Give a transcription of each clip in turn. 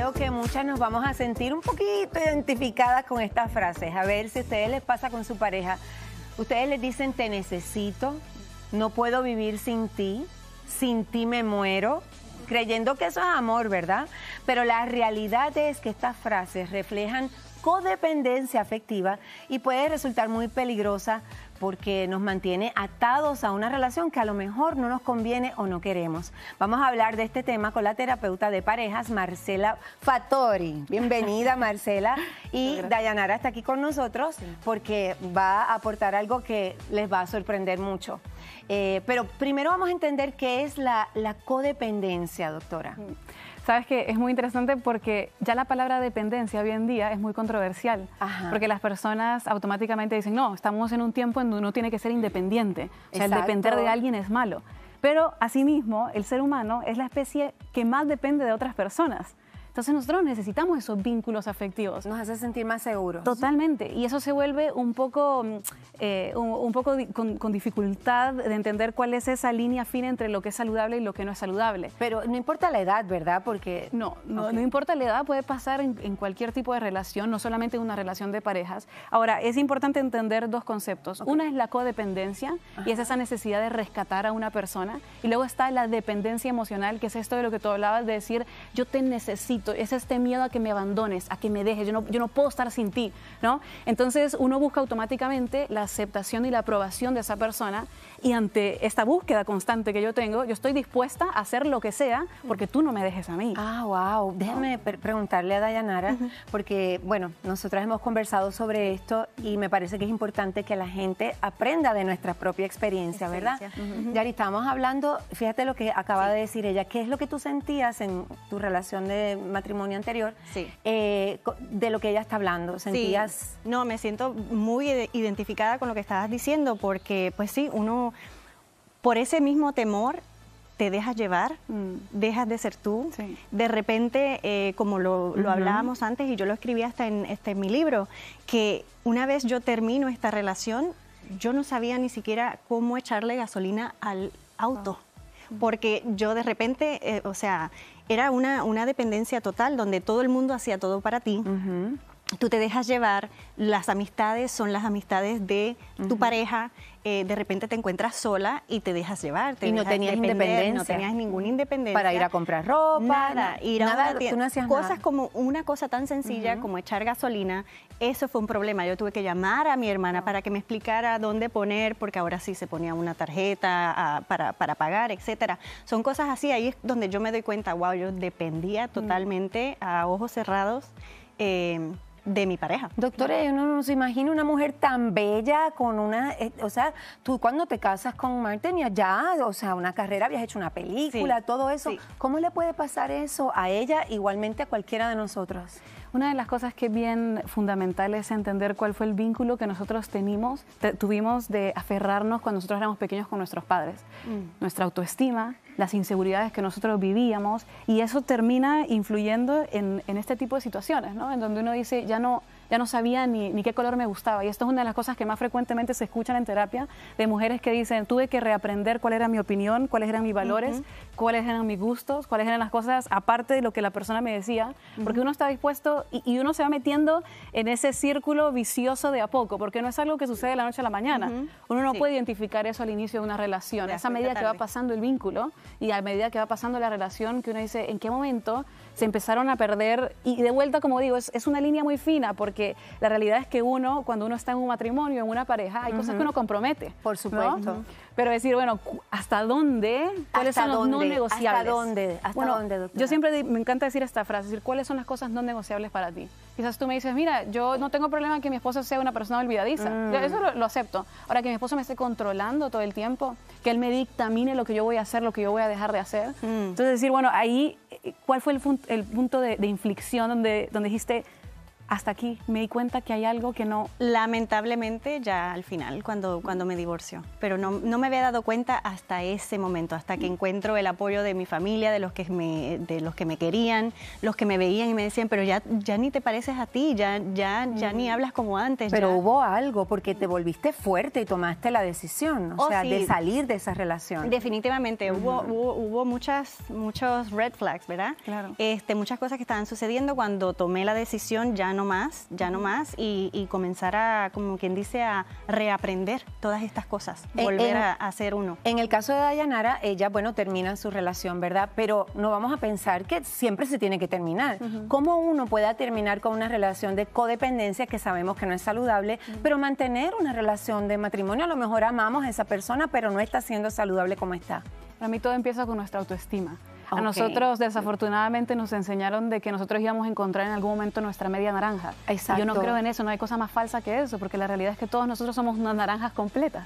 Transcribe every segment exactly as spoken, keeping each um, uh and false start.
creo que muchas nos vamos a sentir un poquito identificadas con estas frases. A ver si a ustedes les pasa con su pareja. Ustedes les dicen, te necesito, no puedo vivir sin ti, sin ti me muero, creyendo que eso es amor, ¿verdad? Pero la realidad es que estas frases reflejan codependencia afectiva y puede resultar muy peligrosa porque nos mantiene atados a una relación que a lo mejor no nos conviene o no queremos. Vamos a hablar de este tema con la terapeuta de parejas, Marcela Fattori. Bienvenida, Marcela. Y Dayanara está aquí con nosotros porque va a aportar algo que les va a sorprender mucho. Eh, pero primero vamos a entender qué es la, la codependencia, doctora. Sabes que es muy interesante porque ya la palabra dependencia hoy en día es muy controversial. Ajá. Porque las personas automáticamente dicen, no, estamos en un tiempo en donde uno tiene que ser independiente. O sea, el depender de alguien es malo. Pero asimismo, el ser humano es la especie que más depende de otras personas. Entonces nosotros necesitamos esos vínculos afectivos. Nos hace sentir más seguros. Totalmente. Y eso se vuelve un poco, eh, un, un poco con, con dificultad de entender cuál es esa línea fina entre lo que es saludable y lo que no es saludable. Pero no importa la edad, ¿verdad? Porque No, no, okay. no importa la edad, puede pasar en, en cualquier tipo de relación, no solamente en una relación de parejas. Ahora, es importante entender dos conceptos. Okay. Una es la codependencia, ajá, y es esa necesidad de rescatar a una persona. Y luego está la dependencia emocional, que es esto de lo que tú hablabas, de decir, yo te necesito. Es este miedo a que me abandones, a que me dejes, yo no, yo no puedo estar sin ti, ¿no? Entonces uno busca automáticamente la aceptación y la aprobación de esa persona y ante esta búsqueda constante que yo tengo, yo estoy dispuesta a hacer lo que sea porque tú no me dejes a mí. Ah, wow. Déjame pre preguntarle a Dayanara, uh-huh, porque, bueno, nosotras hemos conversado sobre esto y me parece que es importante que la gente aprenda de nuestra propia experiencia, ¿verdad? Uh-huh. Yari, estábamos hablando, fíjate lo que acaba sí. de decir ella, ¿qué es lo que tú sentías en tu relación de matrimonio anterior, sí, eh, de lo que ella está hablando? ¿Sentías? Sí. No, me siento muy identificada con lo que estabas diciendo porque, pues sí, uno, por ese mismo temor, te dejas llevar, mm. dejas de ser tú. Sí. De repente, eh, como lo, lo uh-huh. hablábamos antes y yo lo escribí hasta en, este, en mi libro, que una vez yo termino esta relación, yo no sabía ni siquiera cómo echarle gasolina al auto. Oh. Porque yo de repente, eh, o sea, era una, una dependencia total donde todo el mundo hacía todo para ti. Uh-huh. Tú te dejas llevar, las amistades son las amistades de uh-huh. tu pareja, eh, de repente te encuentras sola y te dejas llevar. Te y no dejas tenías depender, independencia. No tenías ninguna independencia. Para ir a comprar ropa. Nada. Ir nada, a una tú no hacías cosas nada. Como una cosa tan sencilla uh-huh. como echar gasolina, eso fue un problema. Yo tuve que llamar a mi hermana uh-huh. para que me explicara dónde poner, porque ahora sí se ponía una tarjeta uh, para, para pagar, etcétera. Son cosas así, ahí es donde yo me doy cuenta, wow, yo dependía totalmente uh-huh. a ojos cerrados eh, de mi pareja. Doctora, uno no se imagina una mujer tan bella con una, eh, o sea, tú cuando te casas con Mark tenías ya, o sea, una carrera, habías hecho una película, sí, todo eso. Sí. ¿Cómo le puede pasar eso a ella, igualmente a cualquiera de nosotros? Una de las cosas que es bien fundamental es entender cuál fue el vínculo que nosotros tenimos, te, tuvimos de aferrarnos cuando nosotros éramos pequeños con nuestros padres. Mm. Nuestra autoestima, las inseguridades que nosotros vivíamos, y eso termina influyendo en, en este tipo de situaciones, ¿no? En donde uno dice, ya no, ya no sabía ni, ni qué color me gustaba. Y esto es una de las cosas que más frecuentemente se escuchan en terapia, de mujeres que dicen, tuve que reaprender cuál era mi opinión, cuáles eran mis valores, uh-huh. cuáles eran mis gustos, cuáles eran las cosas aparte de lo que la persona me decía, uh-huh. porque uno está dispuesto y, y uno se va metiendo en ese círculo vicioso de a poco, porque no es algo que sucede de la noche a la mañana. Uh-huh. Uno no sí. puede identificar eso al inicio de una relación. A esa medida que va pasando el vínculo y a medida que va pasando la relación, que uno dice, ¿en qué momento se empezaron a perder? Y de vuelta, como digo, es, es una línea muy fina, porque la realidad es que uno, cuando uno está en un matrimonio, en una pareja, hay uh-huh. cosas que uno compromete. Por supuesto. ¿No? Pero decir, bueno, ¿hasta dónde? ¿Cuáles ¿Hasta son los dónde? no negociables? ¿Hasta dónde? ¿Hasta bueno, dónde, doctora? Yo siempre me encanta decir esta frase, decir, ¿cuáles son las cosas no negociables para ti? Quizás tú me dices, mira, yo no tengo problema en que mi esposo sea una persona olvidadiza. Mm. Eso lo, lo acepto. Ahora, que mi esposo me esté controlando todo el tiempo, que él me dictamine lo que yo voy a hacer, lo que yo voy a dejar de hacer. Mm. Entonces decir, bueno, ahí, ¿cuál fue el, el punto de, de inflexión donde, donde dijiste, hasta aquí, me di cuenta que hay algo que no... Lamentablemente ya al final, cuando, cuando me divorció, pero no, no me había dado cuenta hasta ese momento, hasta que encuentro el apoyo de mi familia, de los que me, de los que me querían, los que me veían y me decían, pero ya, ya ni te pareces a ti, ya, ya, ya ni hablas como antes. Pero ya. hubo algo, porque te volviste fuerte y tomaste la decisión, o Oh, sea, sí. de salir de esa relación. Definitivamente, Uh-huh. hubo, hubo, hubo muchas, muchos red flags, ¿verdad? Claro. Este, muchas cosas que estaban sucediendo cuando tomé la decisión, ya no más, ya no más, y, y comenzar a, como quien dice, a reaprender todas estas cosas, En- volver en- a, a ser uno. En el caso de Dayanara, ella, bueno, termina su relación, ¿verdad? Pero no vamos a pensar que siempre se tiene que terminar. ¿Cómo uno pueda terminar con una relación de codependencia que sabemos que no es saludable, pero mantener una relación de matrimonio? A lo mejor amamos a esa persona, pero no está siendo saludable como está. Para mí todo empieza con nuestra autoestima. Ok. A nosotros, desafortunadamente, nos enseñaron de que nosotros íbamos a encontrar en algún momento nuestra media naranja. Exacto. Yo no creo en eso, no hay cosa más falsa que eso, porque la realidad es que todos nosotros somos unas naranjas completas.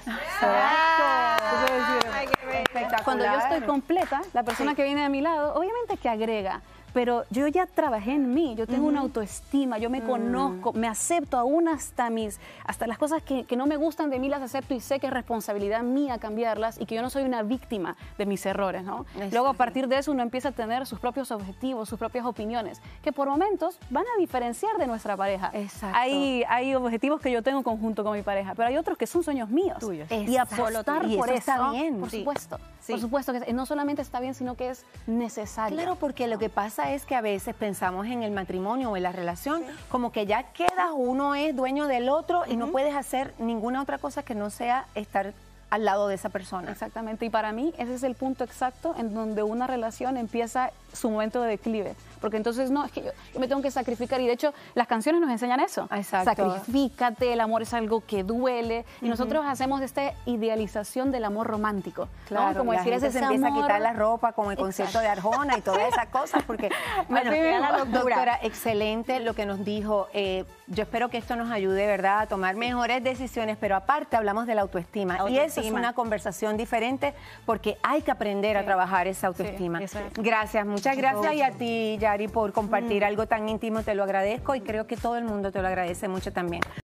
Ay, qué espectacular. Cuando yo estoy completa, la persona que viene a mi lado, obviamente que agrega, pero yo ya trabajé en mí, yo tengo una autoestima, yo me conozco, me acepto aún hasta mis, hasta las cosas que, que no me gustan de mí las acepto y sé que es responsabilidad mía cambiarlas y que yo no soy una víctima de mis errores, ¿no? Exacto. Luego a partir de eso uno empieza a tener sus propios objetivos, sus propias opiniones, que por momentos van a diferenciar de nuestra pareja. Exacto. Hay, hay objetivos que yo tengo conjunto con mi pareja, pero hay otros que son sueños míos. Tuyos. Y Exacto. apostar Y por eso eso, está bien. por Sí. supuesto. Sí. Por supuesto que no solamente está bien, sino que es necesario. Claro, porque lo que pasa es que a veces pensamos en el matrimonio o en la relación como que ya quedas, uno es dueño del otro y no puedes hacer ninguna otra cosa que no sea estar al lado de esa persona. Exactamente, y para mí ese es el punto exacto en donde una relación empieza su momento de declive, porque entonces no, es que yo, yo me tengo que sacrificar, y de hecho las canciones nos enseñan eso. Exacto. Sacrifícate, el amor es algo que duele, y nosotros hacemos esta idealización del amor romántico, ¿no? Claro, Como la decir, gente ese se empieza amor- a quitar la ropa con el concierto de Arjona y todas esas cosas, porque, bueno, Así mismo. la doctora, excelente lo que nos dijo. Eh, yo espero que esto nos ayude, ¿verdad?, a tomar mejores decisiones, pero aparte hablamos de la autoestima, y eso es Autoestima. una conversación diferente porque hay que aprender a trabajar esa autoestima. Sí, eso es. Gracias, muchas gracias, y a ti, Yari, por compartir algo tan íntimo, te lo agradezco y creo que todo el mundo te lo agradece mucho también.